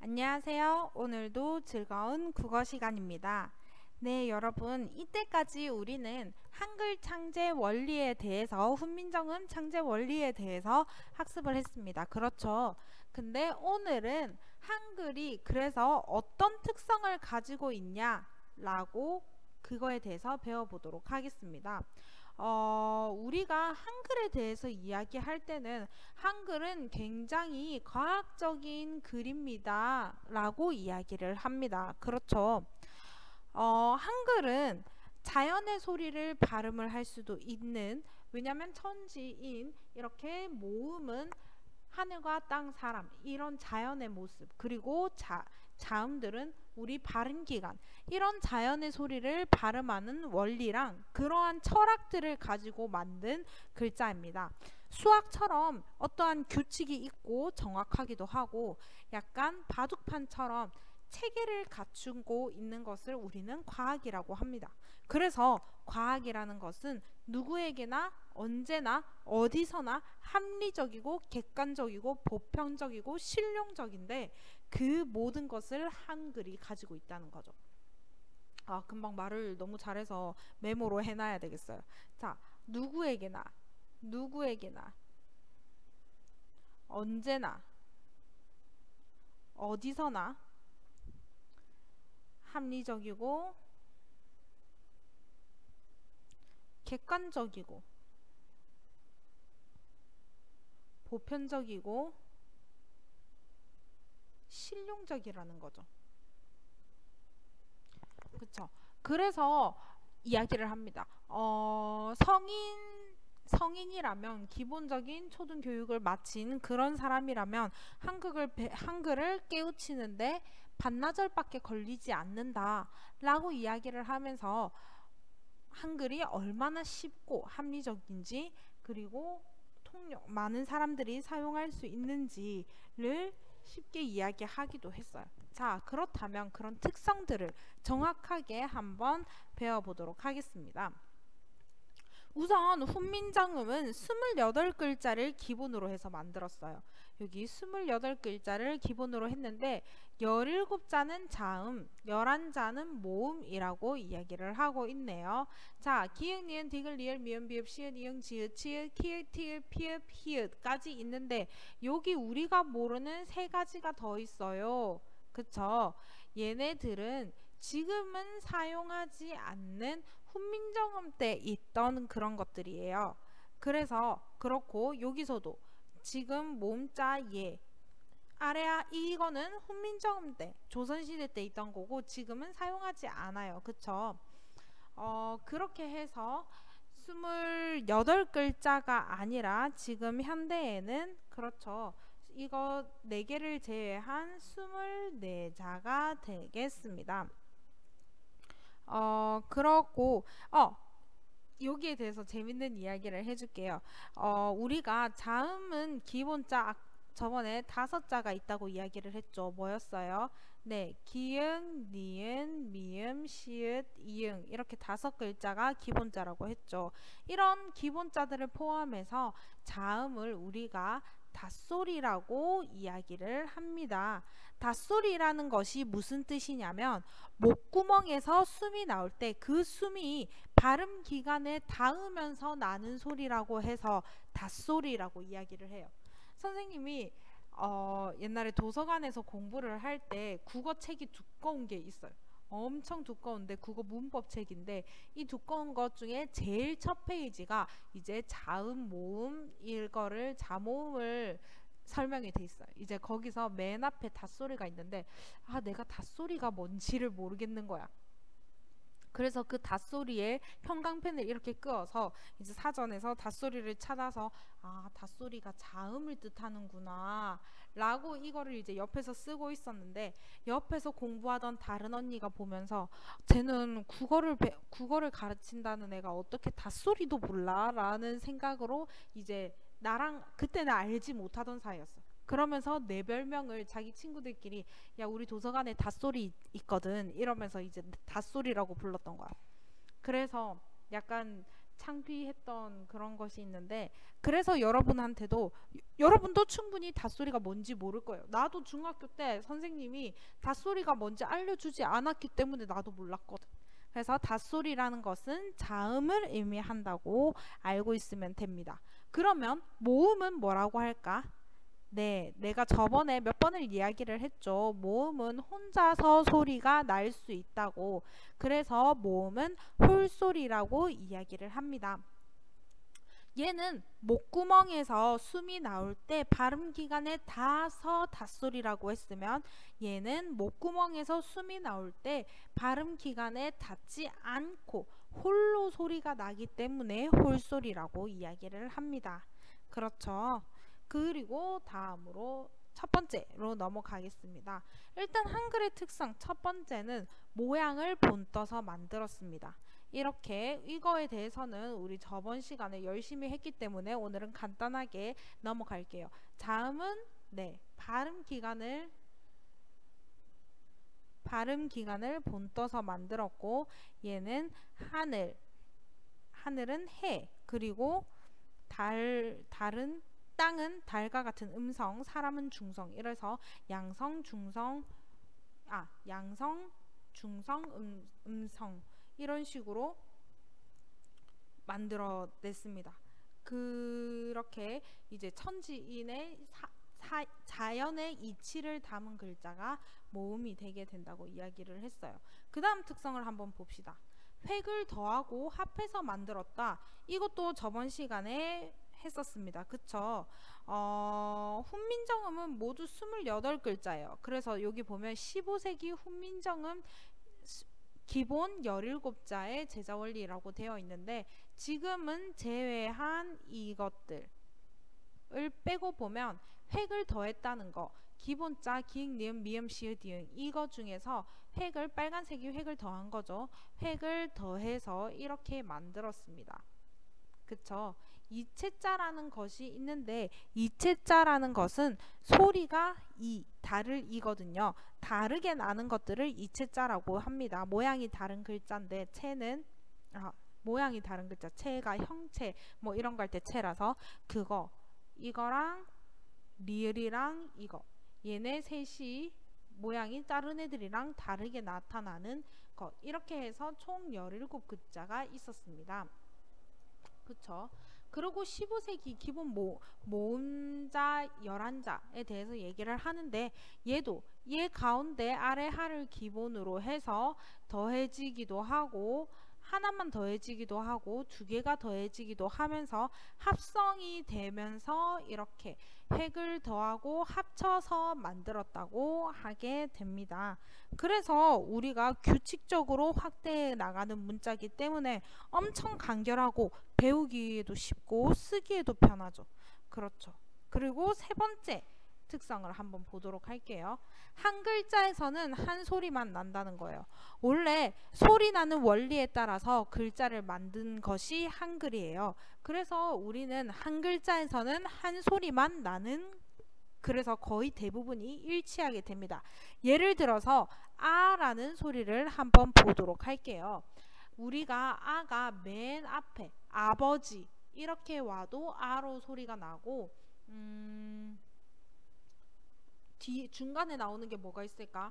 안녕하세요. 오늘도 즐거운 국어 시간입니다. 네, 여러분, 이때까지 우리는 한글 창제 원리에 대해서, 훈민정음 창제 원리에 대해서 학습을 했습니다. 그렇죠. 근데 오늘은 한글이 그래서 어떤 특성을 가지고 있냐라고 그거에 대해서 배워보도록 하겠습니다. 우리가 한글에 대해서 이야기할 때는 한글은 굉장히 과학적인 글입니다 라고 이야기를 합니다. 그렇죠. 한글은 자연의 소리를 발음을 할 수도 있는, 왜냐하면 천지인 이렇게 모음은 하늘과 땅, 사람 이런 자연의 모습, 그리고 자음들은 우리 발음기관, 이런 자연의 소리를 발음하는 원리랑 그러한 철학들을 가지고 만든 글자입니다. 수학처럼 어떠한 규칙이 있고 정확하기도 하고 약간 바둑판처럼 체계를 갖추고 있는 것을 우리는 과학이라고 합니다. 그래서 과학이라는 것은 누구에게나 언제나 어디서나 합리적이고 객관적이고 보편적이고 실용적인데 그 모든 것을 한글이 가지고 있다는 거죠. 금방 말을 너무 잘해서 메모로 해놔야 되겠어요. 자, 누구에게나 언제나 어디서나 합리적이고 객관적이고 보편적이고 실용적이라는 거죠. 그쵸? 그래서 이야기를 합니다. 성인이라면, 기본적인 초등교육을 마친 그런 사람이라면 한글을 깨우치는데 반나절밖에 걸리지 않는다 라고 이야기를 하면서 한글이 얼마나 쉽고 합리적인지, 그리고 많은 사람들이 사용할 수 있는지를 쉽게 이야기하기도 했어요. 자, 그렇다면 그런 특성들을 정확하게 한번 배워보도록 하겠습니다. 우선 훈민정음은 28글자를 기본으로 해서 만들었어요. 여기 28글자를 기본으로 했는데 17자는 자음, 11자는 모음이라고 이야기를 하고 있네요. 자, 기역, 니은, 디귿, 리을, 미음, 비읍, 시읒, 이응, 지읒, 치읒, 키읔, 티읕, 피읒, 히읗까지 있는데 여기 우리가 모르는 세 가지가 더 있어요. 그쵸? 얘네들은 지금은 사용하지 않는 훈민정음 때 있던 그런 것들이에요. 그래서 그렇고 여기서도 지금 모음자 예 아래야 이거는 훈민정음 때 조선시대 때 있던 거고 지금은 사용하지 않아요. 그쵸? 그렇게 해서 28글자가 아니라 지금 현대에는 그렇죠. 이거 4개를 제외한 24자가 되겠습니다. 그렇고 여기에 대해서 재밌는 이야기를 해줄게요. 우리가 자음은 기본자 저번에 5자가 있다고 이야기를 했죠. 뭐였어요? 네, 기응, 니은, 미음, 시읒, 이응 이렇게 5글자가 기본자라고 했죠. 이런 기본자들을 포함해서 자음을 우리가 닷소리라고 이야기를 합니다. 닷소리라는 것이 무슨 뜻이냐면 목구멍에서 숨이 나올 때 그 숨이 발음 기관에 닿으면서 나는 소리라고 해서 닷소리라고 이야기를 해요. 선생님이 옛날에 도서관에서 공부를 할 때 국어책이 두꺼운 게 있어요. 엄청 두꺼운데 국어 문법 책인데 이 두꺼운 것 중에 제일 첫 페이지가 이제 자음, 모음 이거를 자모음을 설명이 돼 있어요. 이제 거기서 맨 앞에 닷소리가 있는데 내가 닷소리가 뭔지를 모르겠는 거야. 그래서 그 닷소리에 형광펜을 이렇게 끄어서 이제 사전에서 닷소리를 찾아서 닷소리가 자음을 뜻하는구나 라고 이거를 이제 옆에서 쓰고 있었는데 옆에서 공부하던 다른 언니가 보면서 쟤는 국어를 가르친다는 애가 어떻게 닷소리도 몰라? 라는 생각으로 이제 나랑 그때는 알지 못하던 사이였어. 그러면서 내 별명을 자기 친구들끼리 야 우리 도서관에 닷소리 있거든 이러면서 이제 닷소리라고 불렀던 거야. 그래서 약간 창피했던 그런 것이 있는데, 그래서 여러분도 충분히 닷소리가 뭔지 모를 거예요. 나도 중학교 때 선생님이 닷소리가 뭔지 알려주지 않았기 때문에 나도 몰랐거든. 그래서 닷소리라는 것은 자음을 의미한다고 알고 있으면 됩니다. 그러면 모음은 뭐라고 할까? 네, 내가 저번에 몇 번을 이야기를 했죠. 모음은 혼자서 소리가 날 수 있다고. 그래서 모음은 홀소리라고 이야기를 합니다. 얘는 목구멍에서 숨이 나올 때 발음기관에 닿아서 닷소리라고 했으면, 얘는 목구멍에서 숨이 나올 때 발음기관에 닿지 않고 홀로 소리가 나기 때문에 홀소리라고 이야기를 합니다. 그렇죠? 그리고 다음으로 첫 번째로 넘어가겠습니다. 일단 한글의 특성 첫 번째는 모양을 본떠서 만들었습니다. 이렇게 이거에 대해서는 우리 저번 시간에 열심히 했기 때문에 오늘은 간단하게 넘어갈게요. 자음은 발음 기관을 본떠서 만들었고, 얘는 하늘은 해, 그리고 달은 땅은 달과 같은 음성, 사람은 중성, 이래서 양성, 중성, 음성 이런 식으로 만들어냈습니다. 그렇게 이제 천지인의 자연의 이치를 담은 글자가 모음이 되게 된다고 이야기를 했어요. 그 다음 특성을 한번 봅시다. 획을 더하고 합해서 만들었다. 이것도 저번 시간에 했었습니다. 그쵸? 훈민정음은 모두 28글자예요. 그래서 여기 보면 15세기 훈민정음 기본 17자의 제자원리라고 되어 있는데, 지금은 제외한 이것들을 빼고 보면 획을 더했다는 거, 기본자, 기역, 니은, 미음, 시읒, 디귿, 이거 중에서 빨간색이 획을 더한 거죠. 획을 더해서 이렇게 만들었습니다. 그쵸? 이체자라는 것이 있는데, 이체자라는 것은 소리가 달을 이거든요. 다르게 나는 것들을 이체자라고 합니다. 모양이 다른 글자인데, 모양이 다른 글자, 체가 형체 뭐 이런 거 할 때 체라서 이거랑 리을이랑 얘네 셋이 모양이 다른 애들이랑 다르게 나타나는 것, 이렇게 해서 총 17글자가 있었습니다. 그쵸? 그리고 15세기 기본 모음자 11자에 대해서 얘기를 하는데, 얘 가운데 아래 하를 기본으로 해서 더해지기도 하고, 하나만 더해지기도 하고, 두 개가 더해지기도 하면서 합성이 되면서 이렇게 획을 더하고 합쳐서 만들었다고 하게 됩니다. 그래서 우리가 규칙적으로 확대해 나가는 문자이기 때문에 엄청 간결하고 배우기에도 쉽고 쓰기에도 편하죠. 그렇죠. 그리고 세 번째 특성을 한번 보도록 할게요. 한 글자에서는 한 소리만 난다는 거예요. 원래 소리 나는 원리에 따라서 글자를 만든 것이 한글이에요. 그래서 우리는 한 글자에서는 한 소리만 나는, 그래서 거의 대부분이 일치하게 됩니다. 예를 들어서 아라는 소리를 한번 보도록 할게요. 우리가 아가 맨 앞에 아버지 이렇게 와도 아로 소리가 나고, 중간에 나오는 게 뭐가 있을까?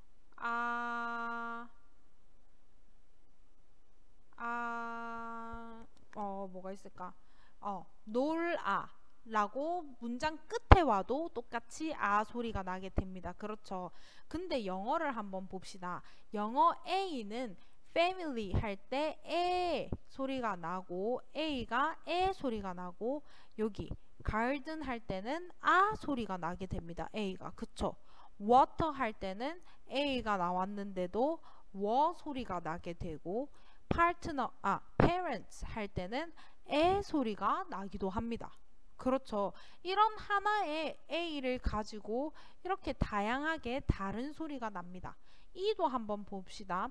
뭐가 있을까? 놀아 라고 문장 끝에 와도 똑같이 아 소리가 나게 됩니다. 그렇죠. 근데 영어를 한번 봅시다. 영어 A는 family 할 때 에 소리가 나고, A가 에 소리가 나고, 여기 garden 할 때는 아 소리가 나게 됩니다. A가. 그쵸? water 할 때는 A가 나왔는데도 워 소리가 나게 되고, parents 할 때는 에 소리가 나기도 합니다. 그렇죠. 이런 하나의 A를 가지고 이렇게 다양하게 다른 소리가 납니다. 이도 한번 봅시다.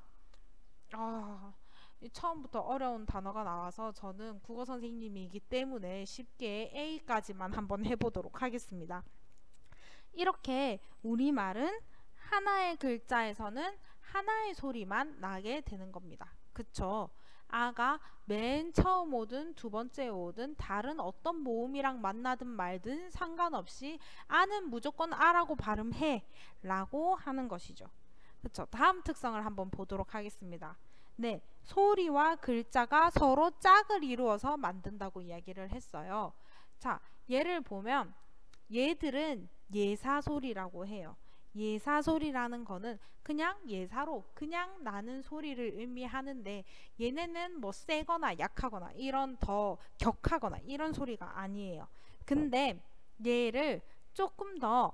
처음부터 어려운 단어가 나와서 저는 국어 선생님이기 때문에 쉽게 A까지만 한번 해보도록 하겠습니다. 이렇게 우리말은 하나의 글자에서는 하나의 소리만 나게 되는 겁니다. 그쵸? 아가 맨 처음 오든 두 번째 오든 다른 어떤 모음이랑 만나든 말든 상관없이 아는 무조건 아라고 발음해 라고 하는 것이죠. 그쵸? 다음 특성을 한번 보도록 하겠습니다. 네, 소리와 글자가 서로 짝을 이루어서 만든다고 이야기를 했어요. 자, 예를 보면 얘들은 예사소리라고 해요. 예사소리라는 거는 그냥 예사로 그냥 나는 소리를 의미하는데 얘네는 뭐 세거나 약하거나 이런 더 격하거나 이런 소리가 아니에요. 근데 얘를 조금 더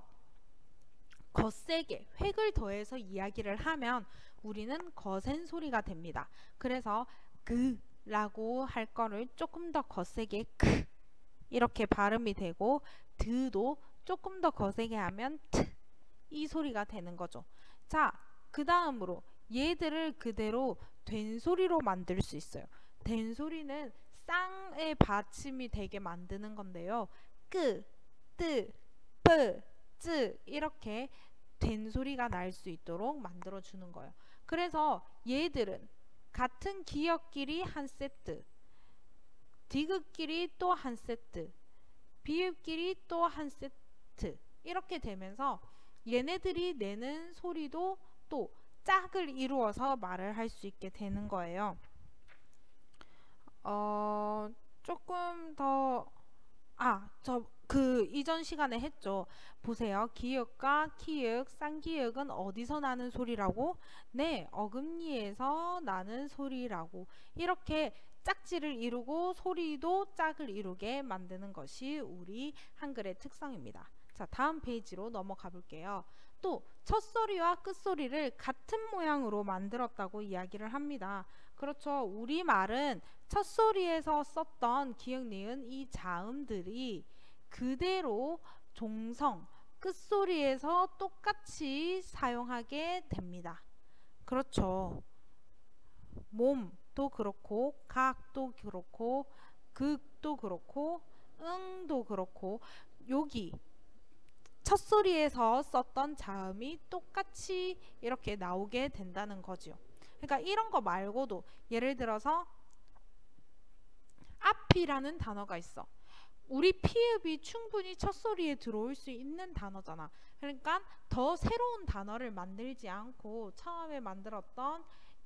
거세게 획을 더해서 이야기를 하면 우리는 거센 소리가 됩니다. 그래서 그 라고 할 거를 조금 더 거세게 크 이렇게 발음이 되고 드도 조금 더 거세게 하면 트 이 소리가 되는 거죠. 자, 그 다음으로 얘들을 그대로 된 소리로 만들 수 있어요. 된 소리는 쌍의 받침이 되게 만드는 건데요. 끄, 뜨, 뿌, 쯔 이렇게 된 소리가 날 수 있도록 만들어 주는 거예요. 그래서 얘들은 같은 기역끼리 한 세트, 디귿끼리 또 한 세트, 비읍끼리 또 한 세트 이렇게 되면서 얘네들이 내는 소리도 또 짝을 이루어서 말을 할 수 있게 되는 거예요. 조금 더 이전 시간에 했죠. 보세요. 기역과 키역, 쌍기역은 어디서 나는 소리라고? 네, 어금니에서 나는 소리라고. 이렇게 짝지를 이루고 소리도 짝을 이루게 만드는 것이 우리 한글의 특성입니다. 자, 다음 페이지로 넘어가 볼게요. 또 첫소리와 끝소리를 같은 모양으로 만들었다고 이야기를 합니다. 그렇죠. 우리말은 첫소리에서 썼던 기역, 니은 이 자음들이 그대로 종성, 끝소리에서 똑같이 사용하게 됩니다. 그렇죠. 몸도 그렇고 각도 그렇고 극도 그렇고 응도 그렇고 여기 첫소리에서 썼던 자음이 똑같이 이렇게 나오게 된다는 거죠. 그러니까 이런 거 말고도 예를 들어서 앞이라는 단어가 있어. 우리 피읍이 충분히 첫소리에 들어올 수 있는 단어잖아. 그러니까 더 새로운 단어를 만들지 않고 처음에 만들었던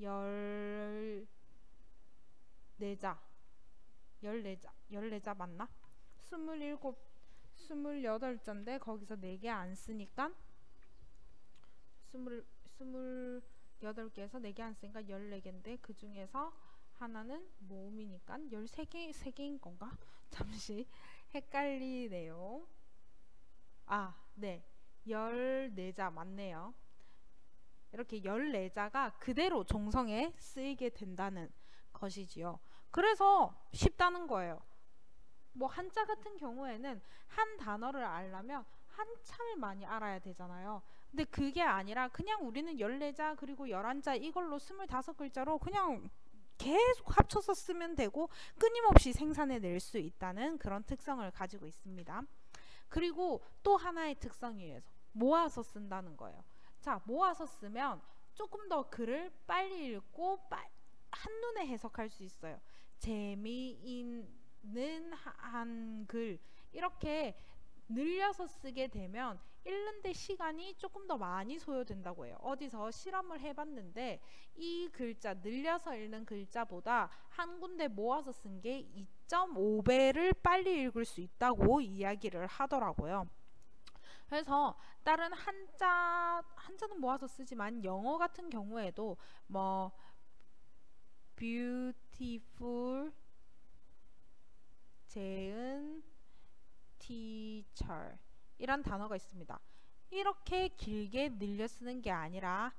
14자 맞나? 27, 28자인데 거기서 4개 안 쓰니까 28개에서 4개 안 쓰니까 14개인데 그 중에서 하나는 모음이니까 13개인 건가? 잠시 헷갈리네요. 네. 14자 맞네요. 이렇게 14자가 그대로 종성에 쓰이게 된다는 것이지요. 그래서 쉽다는 거예요. 뭐 한자 같은 경우에는 한 단어를 알려면 한참을 많이 알아야 되잖아요. 근데 그게 아니라 그냥 우리는 14자 그리고 11자 이걸로 25글자로 그냥 계속 합쳐서 쓰면 되고 끊임없이 생산해낼 수 있다는 그런 특성을 가지고 있습니다. 그리고 또 하나의 특성이에요. 모아서 쓴다는 거예요. 자, 모아서 쓰면 조금 더 글을 빨리 읽고 한눈에 해석할 수 있어요. 재미있는 한글 이렇게 늘려서 쓰게 되면 읽는데 시간이 조금 더 많이 소요된다고 해요. 어디서 실험을 해봤는데 이 글자 늘려서 읽는 글자보다 한 군데 모아서 쓴 게 2.5배를 빨리 읽을 수 있다고 이야기를 하더라고요. 그래서 다른 한자는 모아서 쓰지만 영어 같은 경우에도 뭐 beautiful, 재은, teacher 이란 단어가 있습니다. 이렇게 길게 늘려 쓰는 게 아니라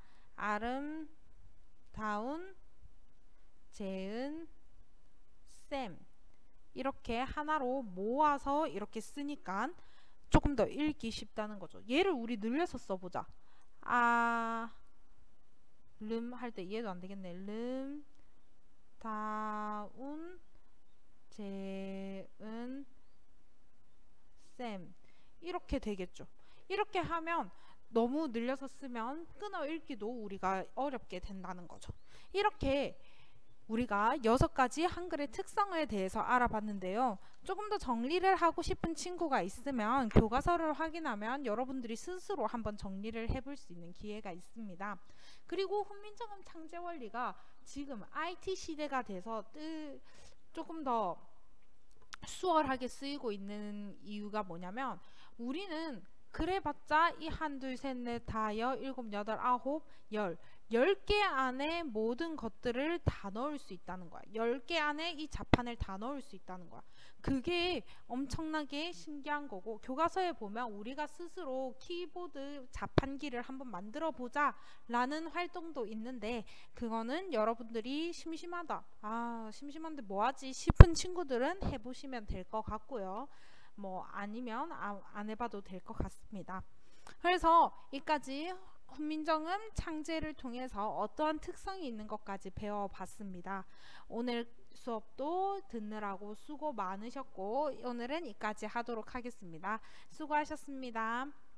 아름다운, 재은, 쌤 이렇게 하나로 모아서 이렇게 쓰니까 조금 더 읽기 쉽다는 거죠. 얘를 우리 늘려서 써보자. 름 할 때 얘도 안 되겠네. 름, 다운, 재은, 쌤 이렇게 되겠죠. 이렇게 하면 너무 늘려서 쓰면 끊어 읽기도 우리가 어렵게 된다는 거죠. 이렇게 우리가 6가지 한글의 특성에 대해서 알아봤는데요. 조금 더 정리를 하고 싶은 친구가 있으면 교과서를 확인하면 여러분들이 스스로 한번 정리를 해볼 수 있는 기회가 있습니다. 그리고 훈민정음 창제원리가 지금 IT 시대가 돼서 조금 더 수월하게 쓰이고 있는 이유가 뭐냐면, 우리는 그래봤자 이 한, 둘, 셋, 넷, 다, 여, 일곱, 여덟, 아홉, 10개 안에 모든 것들을 다 넣을 수 있다는 거야. 10개 안에 이 자판을 다 넣을 수 있다는 거야. 그게 엄청나게 신기한 거고, 교과서에 보면 우리가 스스로 키보드 자판기를 한번 만들어 보자 라는 활동도 있는데, 그거는 여러분들이 심심하다, 심심한데 뭐하지 싶은 친구들은 해보시면 될 것 같고요. 뭐 아니면 안 해봐도 될 것 같습니다. 그래서 이까지 훈민정음 창제를 통해서 어떠한 특성이 있는 것까지 배워봤습니다. 오늘 수업도 듣느라고 수고 많으셨고, 오늘은 이까지 하도록 하겠습니다. 수고하셨습니다.